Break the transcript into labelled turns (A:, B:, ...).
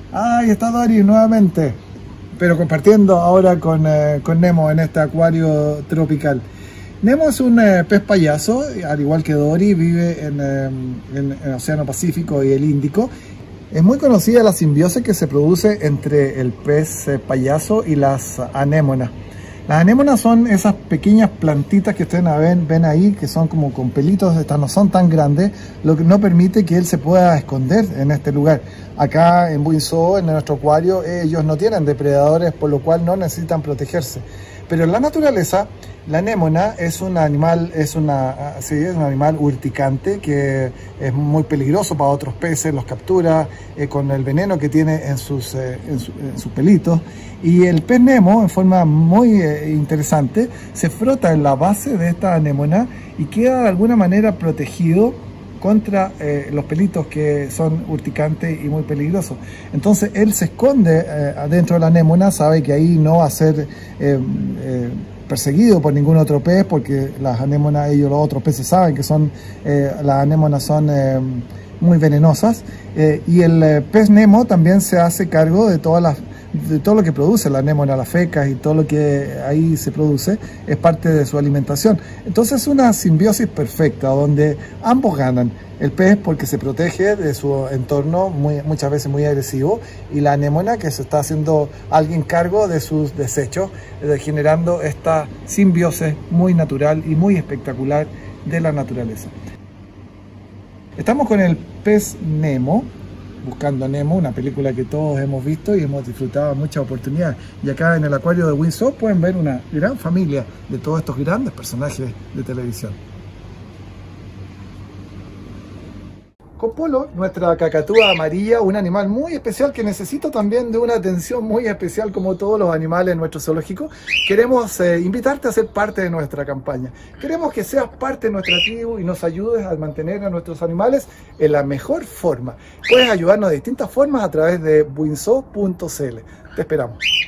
A: Ahí está Dory nuevamente, pero compartiendo ahora con Nemo en este acuario tropical. Nemo es un pez payaso, al igual que Dory, vive en el Océano Pacífico y el Índico. Es muy conocida la simbiosis que se produce entre el pez payaso y las anémonas. Las anémonas son esas pequeñas plantitas que ustedes ven ahí, que son como con pelitos, estas no son tan grandes, lo que no permite que él se pueda esconder en este lugar. Acá en Buinzó, en nuestro acuario, ellos no tienen depredadores, por lo cual no necesitan protegerse. Pero en la naturaleza, la anémona es un animal, es un animal urticante que es muy peligroso para otros peces, los captura con el veneno que tiene en sus pelitos. Y el pez Nemo, en forma muy interesante, se frota en la base de esta anémona y queda de alguna manera protegido contra los pelitos que son urticantes y muy peligrosos. Entonces él se esconde adentro de la anémona, sabe que ahí no va a ser perseguido por ningún otro pez, porque las anémonas, los otros peces saben que las anémonas son muy venenosas, y el pez Nemo también se hace cargo de todo lo que produce la anémona, las fecas y todo lo que ahí se produce es parte de su alimentación. Entonces es una simbiosis perfecta donde ambos ganan. El pez porque se protege de su entorno muchas veces muy agresivo, y la anémona que se está haciendo alguien cargo de sus desechos, generando esta simbiosis muy natural y muy espectacular de la naturaleza. Estamos con el pez Nemo, Buscando a Nemo, una película que todos hemos visto y hemos disfrutado muchas oportunidades. Y acá en el acuario de Buinzó pueden ver una gran familia de todos estos grandes personajes de televisión. Con Polo, nuestra cacatúa amarilla, un animal muy especial que necesita también de una atención muy especial como todos los animales en nuestro zoológico, queremos invitarte a ser parte de nuestra campaña. Queremos que seas parte de nuestra tribu y nos ayudes a mantener a nuestros animales en la mejor forma. Puedes ayudarnos de distintas formas a través de buinzó.cl. Te esperamos.